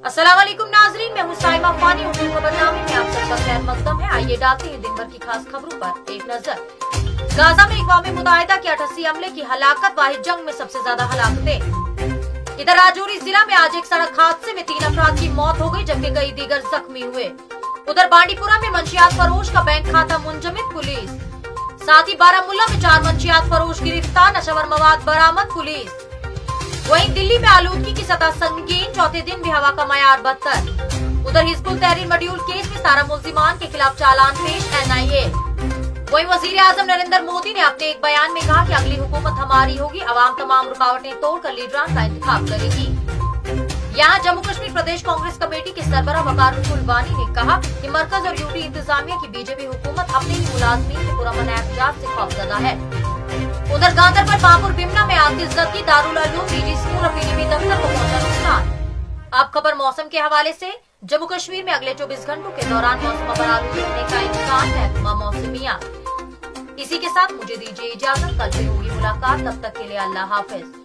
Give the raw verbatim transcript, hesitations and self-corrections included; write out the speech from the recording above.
अस्सलाम वालेकुम नाजरीन, मैं हूँ साइमा फानी। उर्दू खबरनामे में आप सबका खैर मकदम है। आइए डालते हैं दिन भर की खास खबरों पर एक नजर। गाजा में अक़वाम मुत्तहिदा के अठासी अमले की हलाकत, वाहिद जंग में सबसे ज्यादा हलाकतें। इधर राजौरी जिला में आज एक सड़क हादसे में तीन अफराद की मौत हो गई, जबकि कई दीगर जख्मी हुए। उधर बांडीपुरा में मंशियात फरोश का बैंक खाता मुंजमद, पुलिस। साथ ही बारामुल्ला में चार मंशियात फरोश गिरफ्तार, नशवर मवाद बरामद, पुलिस। वहीं दिल्ली में आलूदगी की सतह संगीन, चौथे दिन भी हवा का मयार बदतर। उधर हिजबुल तहरीर मॉड्यूल केस में सारा मुल्जिमान के खिलाफ चालान पेश, एन आई ए। वहीं वजीर आजम नरेंद्र मोदी ने अपने एक बयान में कहा कि अगली हुकूमत हमारी होगी, अवाम तमाम रुकावटें तोड़कर लीडरान का इंतखाब करेगी। यहाँ जम्मू कश्मीर प्रदेश कांग्रेस कमेटी के सरबराह वकार रसूल वानी ने कहा कि मरकज और यूटी इंतजामिया की बीजेपी हुकूमत अपने ही मुलाजमीन के पुरअमन एहतजाज से खौफजदा है। उधर गांधरबल पापुर बिमना में आतिशज़दगी, दारुल उलूम निजी स्कूल और पीडीपी दफ्तर को पहुंचा नुकसान। अब खबर मौसम के हवाले से। जम्मू कश्मीर में अगले चौबीस घंटों के दौरान मौसम पर आलूद रहने का इम्कान है। मौसमिया इसी के साथ मुझे दीजिए इजाजत, कल फिर होगी मुलाकात, तब तक के लिए अल्लाह हाफिज।